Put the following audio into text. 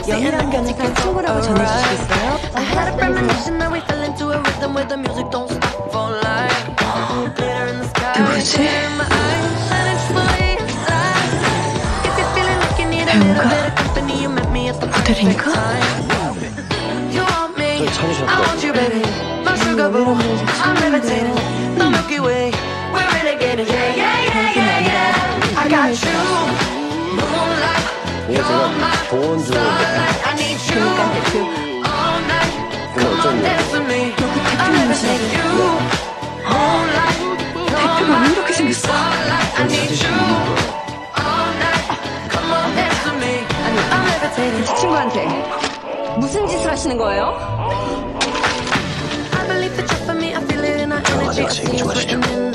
연애랑 변호사 친구라고 전해주시겠어요? 누구지? 배우가? 모델인가? 이게 제가 도원주 그러니까 대표 근데 어쩐지 여기 대표님이시네. 대표가 왜 이렇게 생겼어? 제 친구한테 무슨 짓을 하시는 거예요? 저 아직 얘기 좀 하시죠.